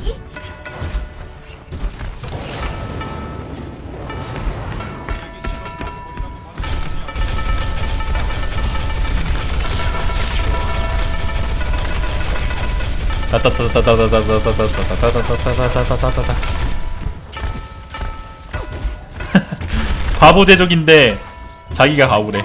바보 제족인데 자기가 가오래.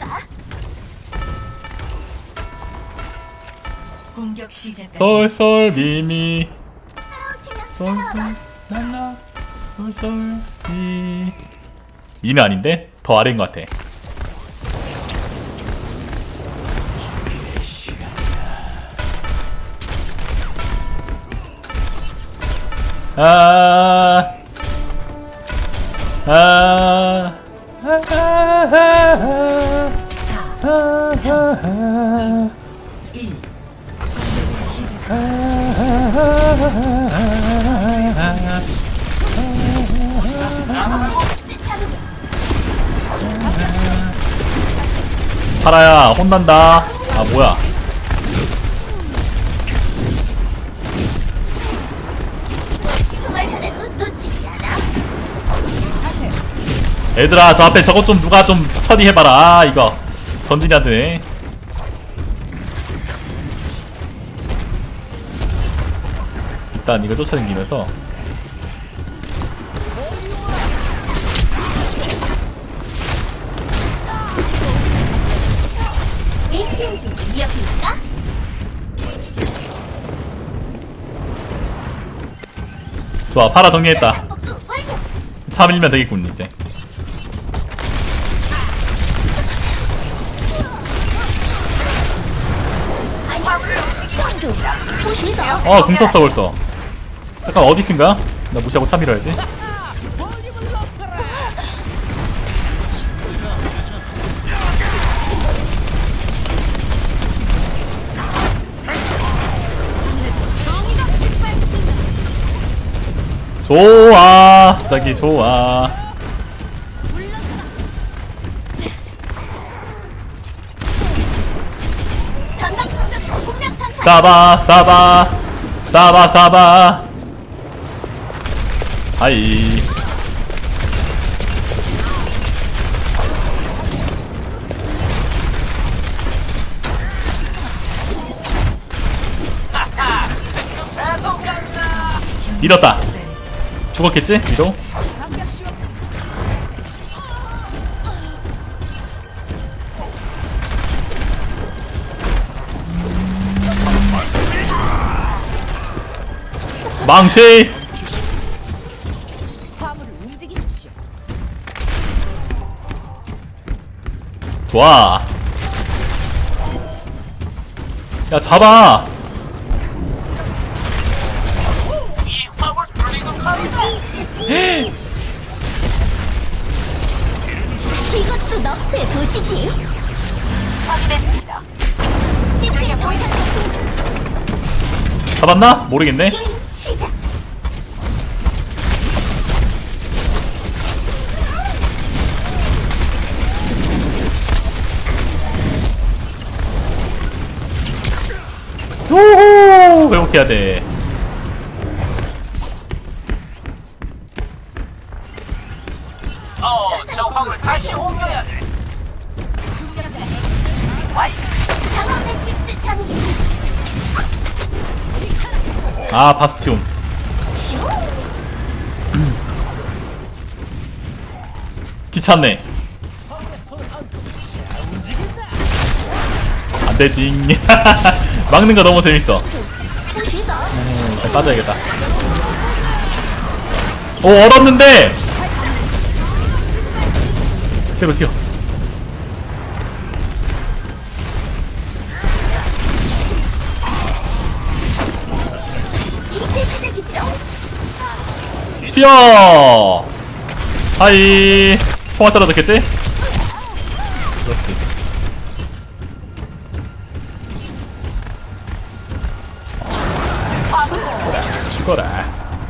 솔솔 미미 솔솔 랄라 솔솔 미 미는 아닌데? 더 아래인 것 같아. 파라야 혼난다. 아 뭐야. 얘들아 저 앞에 저것 좀 누가 좀 처리해봐라. 아 이거 전진이 안되네. 일단 이거 쫓아다니면서 좋아 파라 정리했다. 차 밀면 되겠군 이제. 궁 썼어 벌써. 잠깐 어디신가? 나 무시하고 차 밀어야지. 좋아 시작이 좋아. 싸바 싸바 싸바 싸바 하이. 밀었다. 죽었겠지? 위로 망치. 좋아. 야 잡아. 이것도 너프의 도시지. 확인했습니다. 시스템 정상 작동 중. 잡았나? 모르겠네. 시작. 오호 회복해야 돼. 저 화물 다시 옮겨야 돼. 방어 매트릭스 전개. 아 바스티온. 귀찮네. 안되지. 막는거 너무 재밌어. 잘 빠져야겠다. 오 얼었는데. 튀어 튀어. 튀어. 하이. 총알 떨어졌겠지? 그렇지. 죽어라.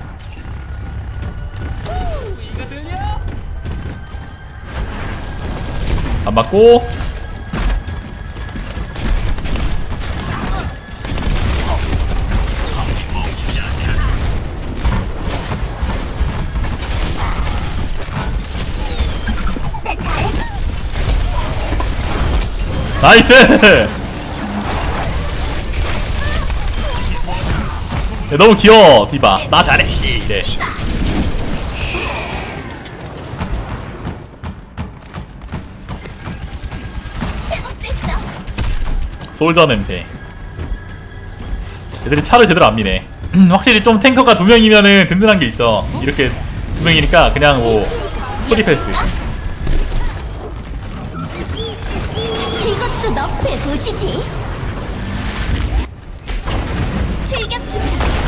안 맞고. 나이스. 야, 너무 귀여워 디바. 나 잘했지 이래. 회복됐어. 솔저 냄새. 애들이 차를 제대로 안 미네. 확실히 좀 탱커가 2명이면은 든든한 게 있죠. 이렇게 2명이니까 그냥 뭐 프리패스. 이것도 너프해 보시지. 출격 중.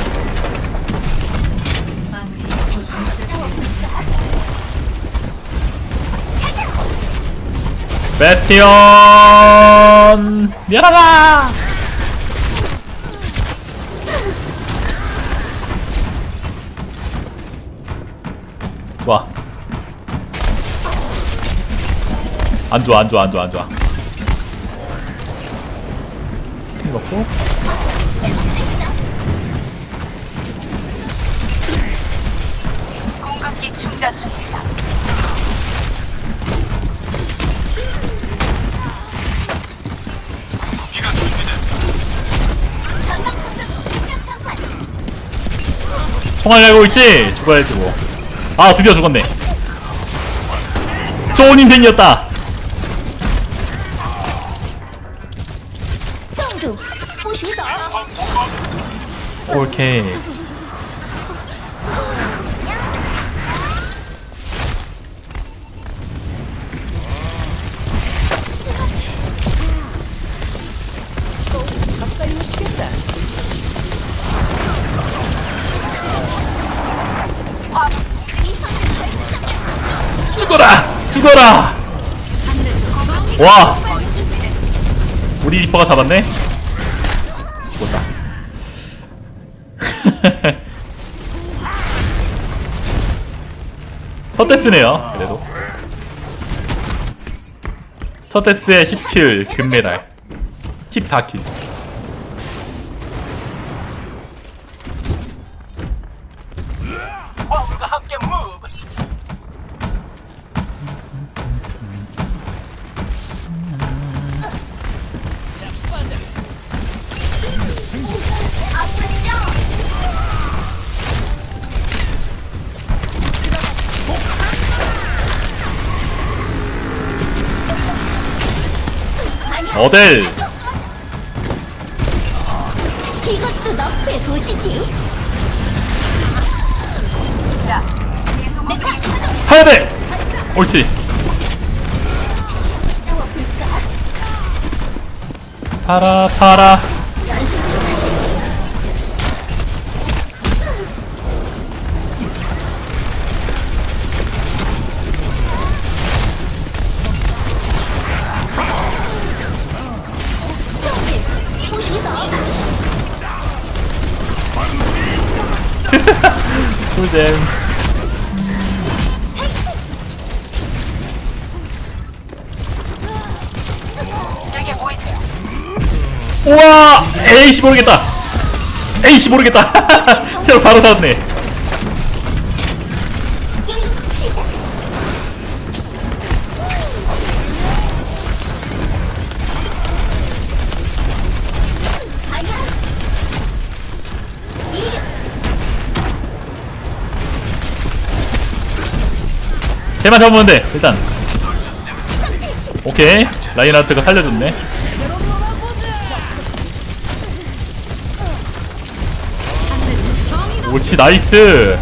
베스티온 미안하다. 좋아. 안 좋아, 안 좋아, 안 좋아, 안 좋아. 먹고. 공급기 충전 중입니다. 총알 갈고 있지? 죽어야지 뭐. 아 드디어 죽었네. 좋은 인생이었다. 冻住，不许走。 오케이. 죽어라! 죽어라! 와! 우리 리퍼가 잡았네? 죽었다. 첫 데스네요, 그래도. 첫 데스에 10킬, 금메달. 14킬. 화물과 함께 무브. 어델! 이것도 너프해 보시지. 자, 계속 메카 파동. 하야돼! 옳지. 싸워볼까? 파라, 파라. 연습 좀 하시지.不许走。 꿀잼. 여기 보이세요? 우와! 에이씨 모르겠다. 에이씨 모르겠다. 제가 바로 나왔네. 게임 시작. 아니야. 이륙. 걔만 잡으면 돼. 일단. 오케이. 라인하트가 살려줬네. 옳지, 나이스.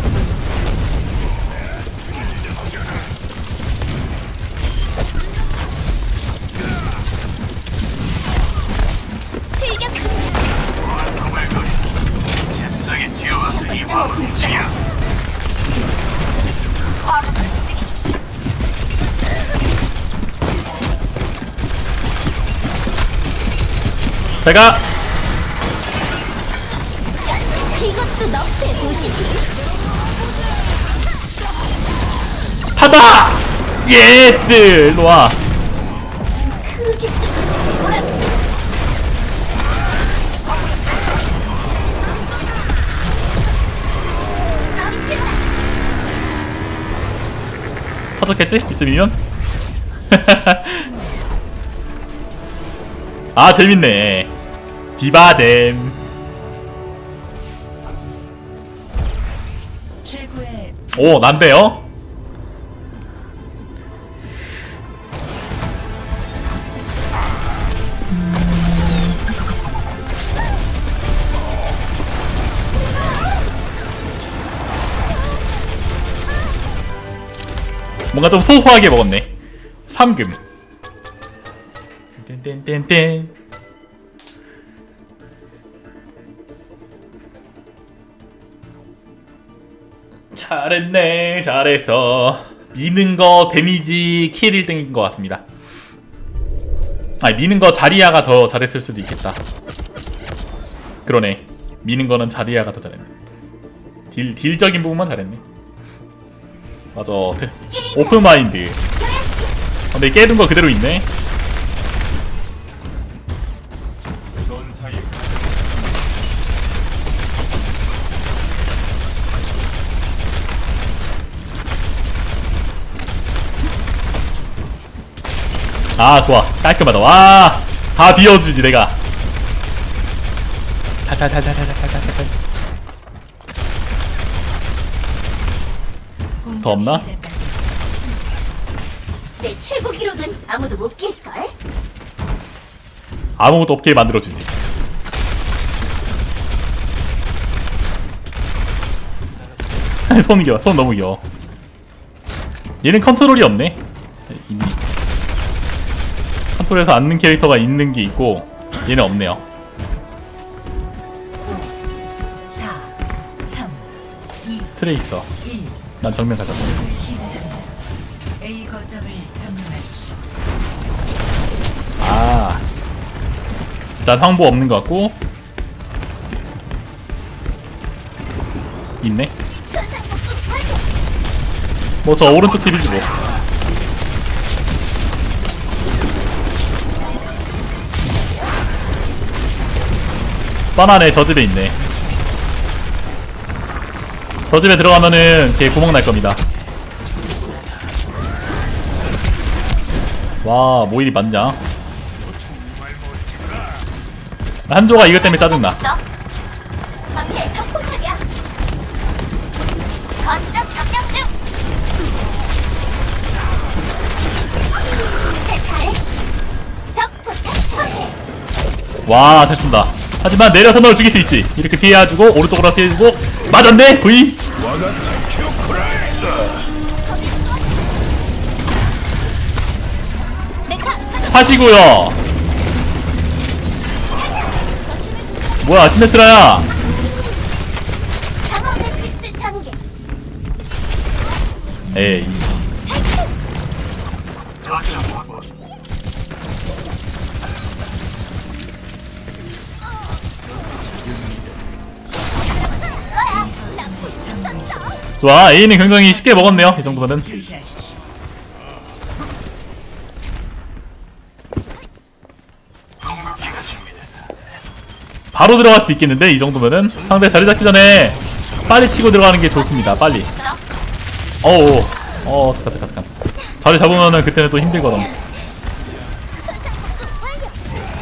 출격 중. 제가 이것도 너프해 보시지. 한다. 예스. 일로 와. 크게 뜨거워. 뭐라. 남편아. 터졌겠지? 이쯤이면. 아 재밌네. 비바잼. 최고의 오 난데요? 뭔가 좀 소소하게 먹었네. 3금. 땡땡땡땡. 잘했네. 잘했어. 미는 거 데미지 킬 1등인 것 같습니다. 아니 미는 거 자리야가 더 잘했을 수도 있겠다. 그러네. 미는 거는 자리야가 더 잘했네. 딜적인 부분만 잘했네. 맞아. 오픈마인드. 근데 깨둔 거 그대로 있네. 아 좋아. 깔끔하다. 와 다 비워주지 내가. 탈탈탈탈탈탈탈탈. 더 없나? 내 최고 기록은 아무도 못 깰걸? 아무것도 없게 만들어주지. 손 귀여워. 손 너무 귀여워. 얘는 컨트롤이 없네. 이미 컨트롤에서 앉는 캐릭터가 있는 게 있고 얘는 없네요. 4, 3, 2, 트레이서. 1. 난 정면 가자. 시작합니다. A 거점을 점령하십시오. 아 일단 황보 없는 것 같고 있네. 전상복구 완료. 뭐 저 오른쪽 집이지 뭐. 뻔하네. 저 집에 있네. 저 집에 들어가면은 걔 구멍 날 겁니다. 와, 뭐 일이 많냐? 한조가 이것 때문에 짜증나. 앞에 적폭탄이야. 거점 점령 중. 잘해. 적폭탄 처리. 와, 잘 쏜다. 하지만 내려서 널 죽일 수 있지. 이렇게 피해주고 오른쪽으로 피해주고 맞았네. V. 하시고요. 뭐야, 시메트라야. 방어 매트릭스 전개. 에이. 좋아, A는 굉장히 쉽게 먹었네요. 이 정도면은. 표시하십시오. 바로 들어갈 수 있겠는데 이 정도면은 상대 자리 잡기 전에 빨리 치고 들어가는 게 좋습니다. 빨리. 어우, 잠깐. 자리 잡으면은 그때는 또 힘들거든. 전상복구 완료.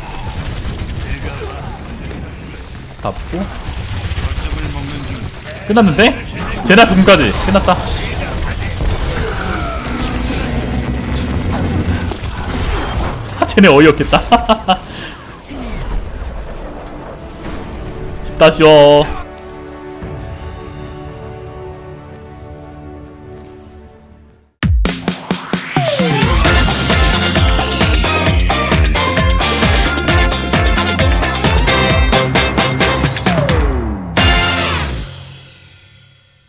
잡고 끝났는데? 제나 부금까지 끝났다. 쟤네 어이없겠다. 쉽다 쉬워.